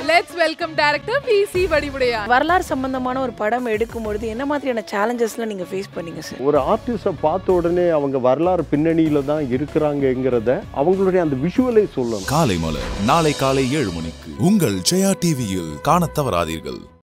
let's welcome director VC Vadivudaiyan. வரலாறு சம்பந்தமான ஒரு படம் எடுக்கும் பொழுது என்ன மாதிரியான சேலஞ்சஸ்லாம் நீங்க ஃபேஸ் பண்ணீங்க சார்? ஒரு ஆர்டிஸ்டை பார்த்த உடனே அவங்க வரலாறு பின்னணியில தான் இருக்கிறாங்கங்கிறத அவங்களுடைய அந்த விஷுவலை சொல்லணும். காலை மலர் நாளை காலை 7 மணிக்கு உங்கள் ஜெயா டிவியில் காணத் தவறாதீர்கள்.